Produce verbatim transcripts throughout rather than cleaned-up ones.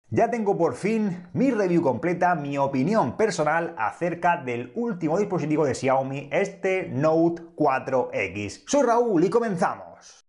Ya tengo por fin mi review completa, mi opinión personal acerca del último dispositivo de Xiaomi, este Note cuatro X. Soy Raúl y comenzamos.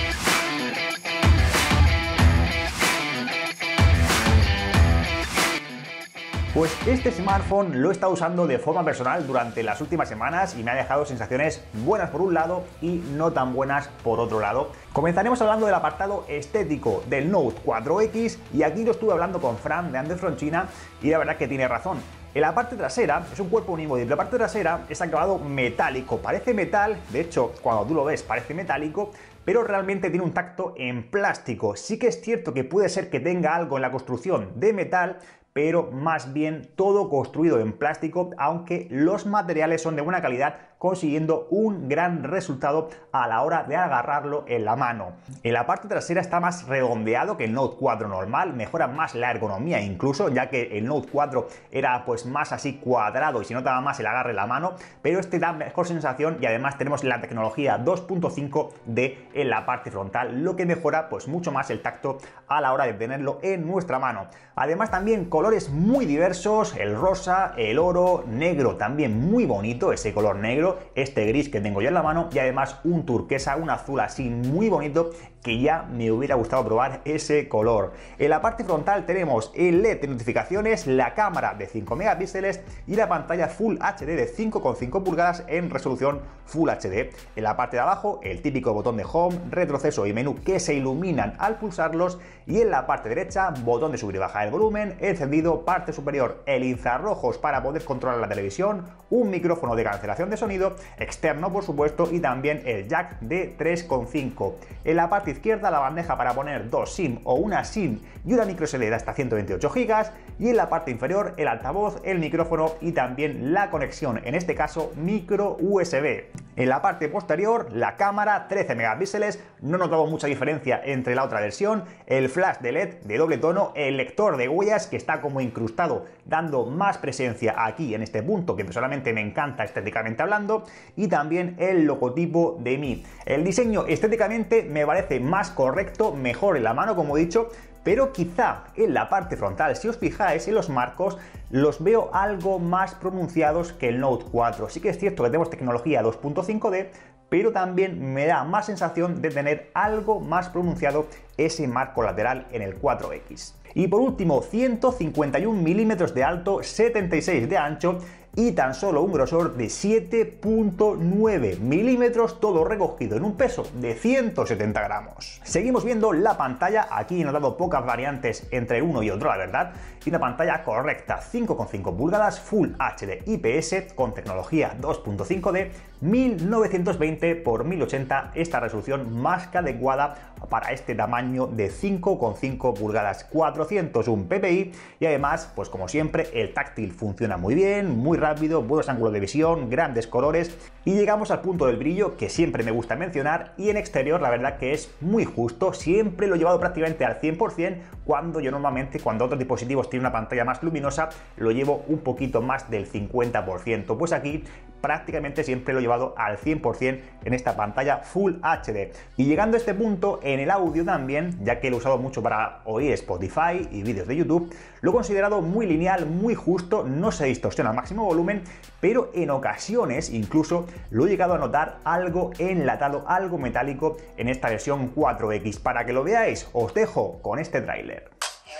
Pues este smartphone lo he estado usando de forma personal durante las últimas semanas y me ha dejado sensaciones buenas por un lado y no tan buenas por otro lado. Comenzaremos hablando del apartado estético del Note cuatro X y aquí lo estuve hablando con Fran de Android from China y la verdad que tiene razón. En la parte trasera es un cuerpo unimóvil, la parte trasera es acabado metálico, parece metal, de hecho cuando tú lo ves parece metálico, pero realmente tiene un tacto en plástico. Sí que es cierto que puede ser que tenga algo en la construcción de metal, pero más bien todo construido en plástico, aunque los materiales son de buena calidad, consiguiendo un gran resultado a la hora de agarrarlo en la mano. En la parte trasera está más redondeado que el Note cuatro normal, mejora más la ergonomía incluso, ya que el Note cuatro era pues más así cuadrado y se notaba más el agarre en la mano, pero este da mejor sensación y además tenemos la tecnología dos punto cinco D en la parte frontal, lo que mejora pues mucho más el tacto a la hora de tenerlo en nuestra mano. Además también colores muy diversos, el rosa, el oro, negro también muy bonito, ese color negro, este gris que tengo yo en la mano y además un turquesa, un azul así muy bonito que ya me hubiera gustado probar ese color. En la parte frontal tenemos el L E D de notificaciones, la cámara de cinco megapíxeles y la pantalla Full H D de cinco coma cinco pulgadas en resolución Full H D. En la parte de abajo el típico botón de Home, retroceso y menú que se iluminan al pulsarlos y en la parte derecha botón de subir y bajar el volumen, encendido, parte superior el infrarrojos para poder controlar la televisión, un micrófono de cancelación de sonido externo por supuesto y también el jack de tres coma cinco. En la parte izquierda la bandeja para poner dos SIM o una SIM y una micro S D de hasta ciento veintiocho gigas y en la parte inferior el altavoz, el micrófono y también la conexión, en este caso micro U S B. En la parte posterior la cámara trece megapíxeles, no notamos mucha diferencia entre la otra versión, el flash de L E D de doble tono, el lector de huellas que está como incrustado dando más presencia aquí en este punto que personalmente me encanta estéticamente hablando y también el logotipo de Mi. El diseño estéticamente me parece más correcto, mejor en la mano como he dicho, pero quizá en la parte frontal, si os fijáis en los marcos, los veo algo más pronunciados que el Note cuatro. Sí que es cierto que tenemos tecnología dos punto cinco D, pero también me da más sensación de tener algo más pronunciado ese marco lateral en el cuatro X. Y por último, ciento cincuenta y un milímetros de alto, setenta y seis de ancho y tan solo un grosor de siete punto nueve milímetros, todo recogido en un peso de ciento setenta gramos. Seguimos viendo la pantalla, aquí he notado pocas variantes entre uno y otro, la verdad, y una pantalla correcta, cinco coma cinco pulgadas, Full H D I P S con tecnología dos punto cinco D, mil novecientos veinte por mil ochenta, esta resolución más que adecuada para este tamaño de cinco coma cinco pulgadas, cuatrocientos uno P P I y además, pues como siempre, el táctil funciona muy bien, muy rápido, buenos ángulos de visión, grandes colores y llegamos al punto del brillo que siempre me gusta mencionar y en exterior la verdad que es muy justo, siempre lo he llevado prácticamente al cien por cien cuando yo normalmente cuando otros dispositivos tienen una pantalla más luminosa lo llevo un poquito más del cincuenta por ciento, pues aquí prácticamente siempre lo he llevado al cien por cien en esta pantalla Full H D. Y llegando a este punto en el audio también, ya que lo he usado mucho para oír Spotify y vídeos de YouTube, lo he considerado muy lineal, muy justo, no se distorsiona al máximo volumen, pero en ocasiones incluso lo he llegado a notar algo enlatado, algo metálico en esta versión cuatro X. Para que lo veáis, os dejo con este tráiler.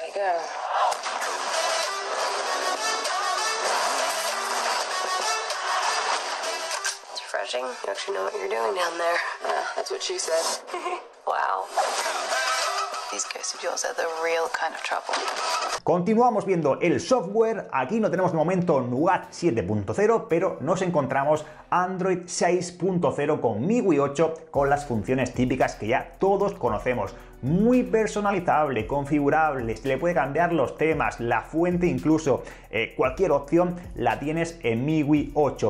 You actually know what you're doing down there. Yeah, that's what she said. Wow. These ghosts of yours are the real kind of trouble. Continuamos viendo el software. Aquí no tenemos de momento Nougat siete punto cero, pero nos encontramos Android seis punto cero con M I U I ocho con las funciones típicas que ya todos conocemos. Muy personalizable, configurable, se le puede cambiar los temas, la fuente incluso, eh, cualquier opción la tienes en M I U I ocho.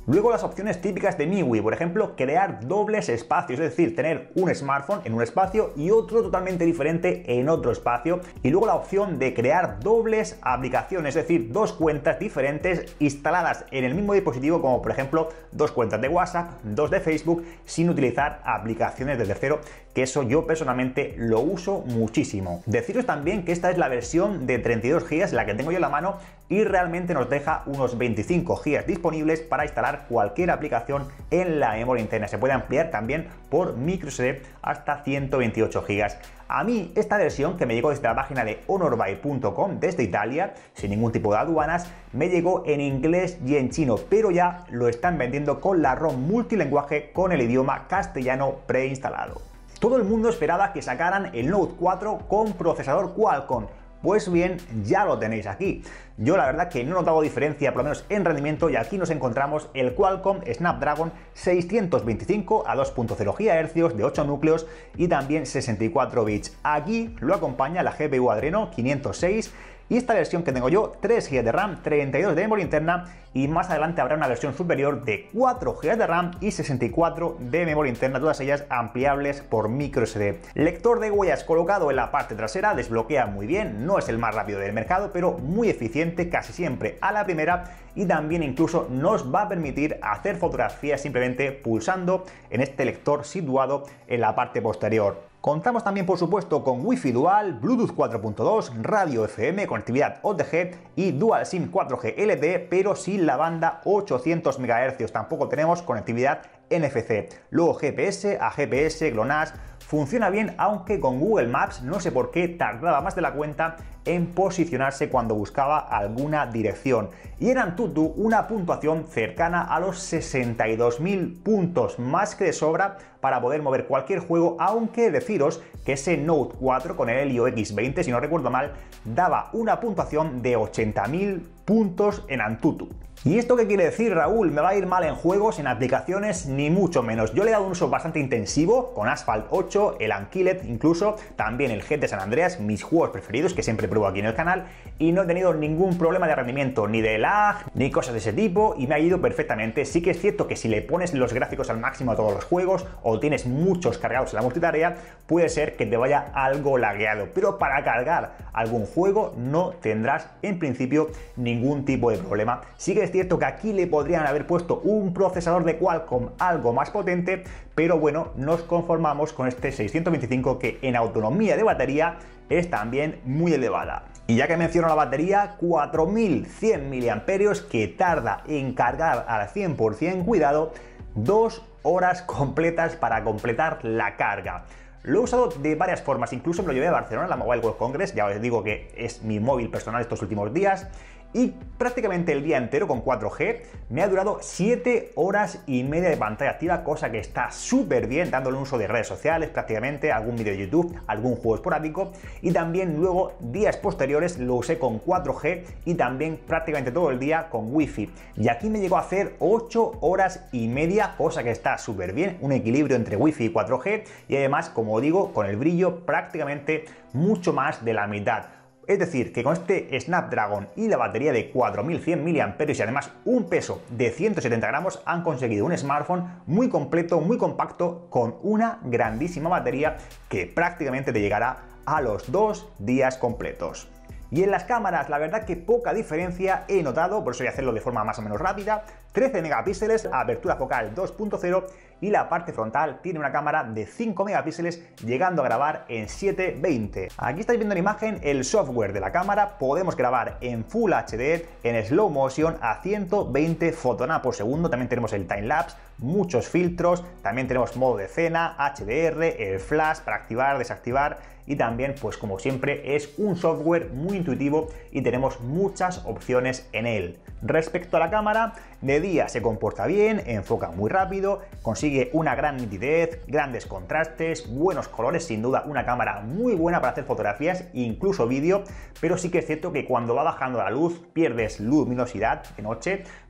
Luego las opciones típicas de M I U I, por ejemplo, crear dobles espacios, es decir, tener un smartphone en un espacio y otro totalmente diferente en otro espacio. Y luego la opción de crear dobles aplicaciones, es decir, dos cuentas diferentes instaladas en el mismo dispositivo, como por ejemplo dos cuentas de WhatsApp, dos de Facebook, sin utilizar aplicaciones de tercero, que eso yo personalmente lo uso muchísimo. Deciros también que esta es la versión de treinta y dos gigas, la que tengo yo en la mano, y realmente nos deja unos veinticinco gigas disponibles para instalar cualquier aplicación en la memoria interna. Se puede ampliar también por microSD hasta ciento veintiocho gigas. A mí esta versión, que me llegó desde la página de honorbuy punto com desde Italia, sin ningún tipo de aduanas, me llegó en inglés y en chino, pero ya lo están vendiendo con la ROM multilingüe con el idioma castellano preinstalado. Todo el mundo esperaba que sacaran el Note cuatro con procesador Qualcomm. Pues bien, ya lo tenéis aquí. Yo la verdad que no he notado diferencia, por lo menos en rendimiento, y aquí nos encontramos el Qualcomm Snapdragon seiscientos veinticinco a dos punto cero gigahercios de ocho núcleos y también sesenta y cuatro bits. Aquí lo acompaña la G P U Adreno quinientos seis y esta versión que tengo yo, tres gigas de RAM, treinta y dos de memoria interna, y más adelante habrá una versión superior de cuatro gigas de RAM y sesenta y cuatro de memoria interna, todas ellas ampliables por microSD. Lector de huellas colocado en la parte trasera, desbloquea muy bien, no es el más rápido del mercado, pero muy eficiente, casi siempre a la primera, y también incluso nos va a permitir hacer fotografías simplemente pulsando en este lector situado en la parte posterior. Contamos también, por supuesto, con Wi-Fi Dual, Bluetooth cuatro punto dos, radio F M, conectividad O T G y Dual SIM cuatro G L T E, pero sin la banda ochocientos megahercios. Tampoco tenemos conectividad N F C. Luego G P S, A G P S, GLONASS. Funciona bien, aunque con Google Maps no sé por qué tardaba más de la cuenta en posicionarse cuando buscaba alguna dirección. Y en Antutu una puntuación cercana a los sesenta y dos mil puntos, más que de sobra para poder mover cualquier juego, aunque deciros que ese Note cuatro con el Helio X veinte, si no recuerdo mal, daba una puntuación de ochenta mil puntos en Antutu. ¿Y esto qué quiere decir, Raúl? ¿Me va a ir mal en juegos, en aplicaciones? Ni mucho menos. Yo le he dado un uso bastante intensivo con Asphalt ocho, el Unkilled, incluso también el G T San Andreas, mis juegos preferidos que siempre pruebo aquí en el canal, y no he tenido ningún problema de rendimiento, ni de lag, ni cosas de ese tipo, y me ha ido perfectamente. Sí que es cierto que si le pones los gráficos al máximo a todos los juegos o tienes muchos cargados en la multitarea, puede ser que te vaya algo lagueado, pero para cargar algún juego no tendrás en principio ningún tipo de problema. Sí que es cierto que aquí le podrían haber puesto un procesador de Qualcomm algo más potente, pero bueno, nos conformamos con este seiscientos veinticinco, que en autonomía de batería es también muy elevada. Y ya que menciono la batería, cuatro mil cien miliamperios que tarda en cargar al cien por cien, cuidado, dos horas completas para completar la carga. Lo he usado de varias formas, incluso me lo llevé a Barcelona, la Mobile World Congress, ya os digo que es mi móvil personal estos últimos días, y prácticamente el día entero con cuatro G me ha durado siete horas y media de pantalla activa, cosa que está súper bien, dándole un uso de redes sociales prácticamente, algún vídeo de YouTube, algún juego esporádico, y también luego días posteriores lo usé con cuatro G y también prácticamente todo el día con Wi-Fi. Y aquí me llegó a hacer ocho horas y media, cosa que está súper bien, un equilibrio entre Wi-Fi y cuatro G, y además, como digo, con el brillo prácticamente mucho más de la mitad. Es decir, que con este Snapdragon y la batería de cuatro mil cien miliamperios y además un peso de ciento setenta gramos han conseguido un smartphone muy completo, muy compacto, con una grandísima batería que prácticamente te llegará a los dos días completos. Y en las cámaras, la verdad que poca diferencia he notado, por eso voy a hacerlo de forma más o menos rápida. trece megapíxeles, apertura focal dos punto cero y la parte frontal tiene una cámara de cinco megapíxeles llegando a grabar en siete veinte. Aquí estáis viendo en imagen el software de la cámara, podemos grabar en Full H D, en slow motion a ciento veinte fotogramas por segundo, también tenemos el timelapse, muchos filtros, también tenemos modo de escena, H D R, el flash para activar, desactivar, y también, pues como siempre, es un software muy intuitivo y tenemos muchas opciones en él. Respecto a la cámara, de día se comporta bien, enfoca muy rápido, consigue una gran nitidez, grandes contrastes, buenos colores, sin duda una cámara muy buena para hacer fotografías, incluso vídeo, pero sí que es cierto que cuando va bajando la luz, pierdes luminosidad de noche,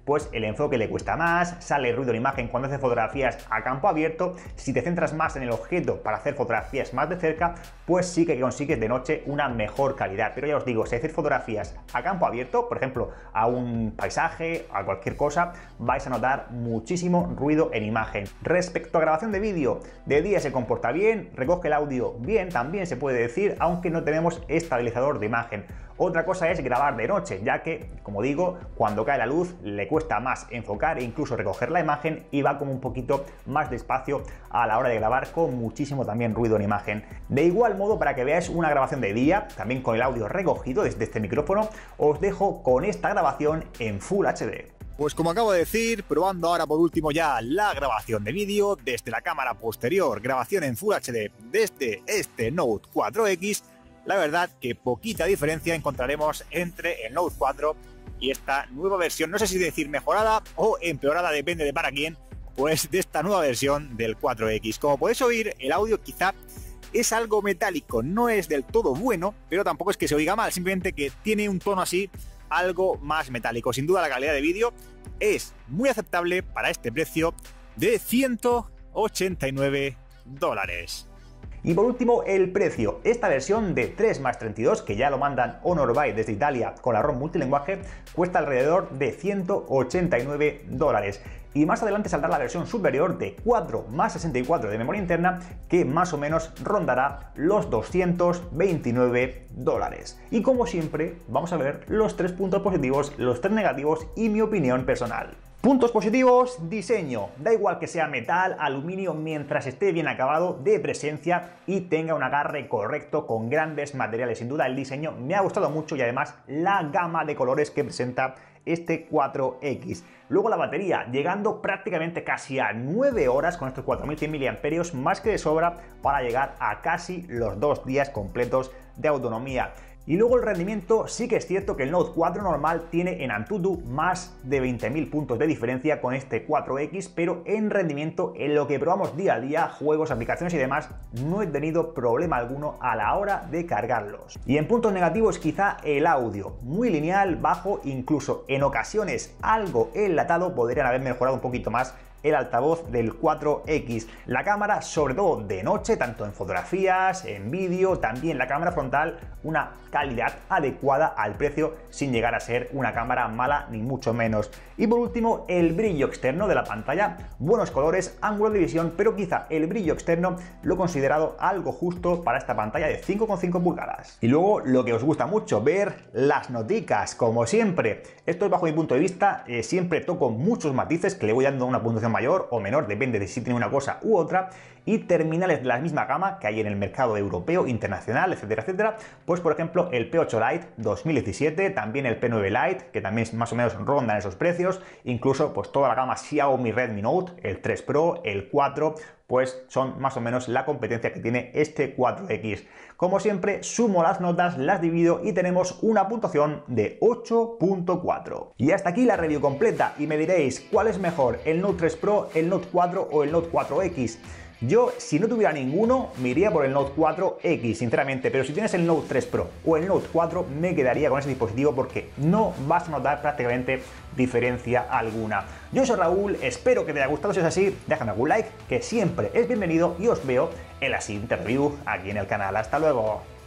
pues el enfoque le cuesta más, sale ruido en imagen cuando hace fotografías a campo abierto. Si te centras más en el objeto para hacer fotografías más de cerca, pues sí que consigues de noche una mejor calidad. Pero ya os digo, si hacéis fotografías a campo abierto, por ejemplo, a un paisaje, a cualquier cosa, vais a notar muchísimo ruido en imagen. Respecto a grabación de vídeo, de día se comporta bien, recoge el audio bien, también se puede decir, aunque no tenemos estabilizador de imagen. Otra cosa es grabar de noche, ya que, como digo, cuando cae la luz le cuesta más enfocar e incluso recoger la imagen y va como un poquito más despacio a la hora de grabar, con muchísimo también ruido en imagen. De igual modo, para que veáis una grabación de día, también con el audio recogido desde este micrófono, os dejo con esta grabación en Full H D. Pues como acabo de decir, probando ahora por último ya la grabación de vídeo desde la cámara posterior, grabación en Full H D desde este Note cuatro X, la verdad que poquita diferencia encontraremos entre el Note cuatro y esta nueva versión, no sé si decir mejorada o empeorada, depende de para quién, pues de esta nueva versión del cuatro X. Como podéis oír, el audio quizá es algo metálico, no es del todo bueno, pero tampoco es que se oiga mal, simplemente que tiene un tono así algo más metálico. Sin duda la calidad de vídeo es muy aceptable para este precio de ciento ochenta y nueve dólares. Y por último, el precio. Esta versión de tres más treinta y dos, que ya lo mandan Honor Byte desde Italia con la ROM multilenguaje, cuesta alrededor de ciento ochenta y nueve dólares. Y más adelante saldrá la versión superior de cuatro más sesenta y cuatro de memoria interna, que más o menos rondará los doscientos veintinueve dólares. Y como siempre, vamos a ver los tres puntos positivos, los tres negativos y mi opinión personal. Puntos positivos: diseño. Da igual que sea metal, aluminio, mientras esté bien acabado, de presencia y tenga un agarre correcto con grandes materiales. Sin duda el diseño me ha gustado mucho y además la gama de colores que presenta este cuatro X. Luego la batería, llegando prácticamente casi a nueve horas con estos cuatro mil cien miliamperios, más que de sobra para llegar a casi los dos días completos de autonomía. Y luego el rendimiento, sí que es cierto que el Note cuatro normal tiene en Antutu más de veinte mil puntos de diferencia con este cuatro X, pero en rendimiento, en lo que probamos día a día, juegos, aplicaciones y demás, no he tenido problema alguno a la hora de cargarlos. Y en puntos negativos, quizá el audio, muy lineal, bajo, incluso en ocasiones algo enlatado, podrían haber mejorado un poquito más el altavoz del cuatro X. La cámara, sobre todo de noche, tanto en fotografías, en vídeo, también la cámara frontal, una calidad adecuada al precio, sin llegar a ser una cámara mala ni mucho menos. Y por último, el brillo externo de la pantalla, buenos colores, ángulo de visión, pero quizá el brillo externo lo he considerado algo justo para esta pantalla de cinco coma cinco pulgadas. Y luego lo que os gusta mucho, ver las noticas, como siempre. Esto es bajo mi punto de vista, eh, siempre toco muchos matices que le voy dando una puntuación mayor o menor, depende de si tiene una cosa u otra, y terminales de la misma gama que hay en el mercado europeo, internacional, etcétera, etcétera. Pues por ejemplo el P ocho Lite dos mil diecisiete, también el P nueve Lite, que también más o menos rondan esos precios, incluso pues toda la gama Xiaomi Redmi Note, el tres Pro, el cuatro, pues son más o menos la competencia que tiene este cuatro X. Como siempre, sumo las notas, las divido y tenemos una puntuación de ocho punto cuatro. Y hasta aquí la review completa, y me diréis, ¿cuál es mejor, el Note tres Pro, el Note cuatro o el Note cuatro X? Yo, si no tuviera ninguno, me iría por el Note cuatro X, sinceramente, pero si tienes el Note tres Pro o el Note cuatro, me quedaría con ese dispositivo porque no vas a notar prácticamente diferencia alguna. Yo soy Raúl, espero que te haya gustado. Si es así, déjame algún like, que siempre es bienvenido, y os veo en la siguiente review aquí en el canal. ¡Hasta luego!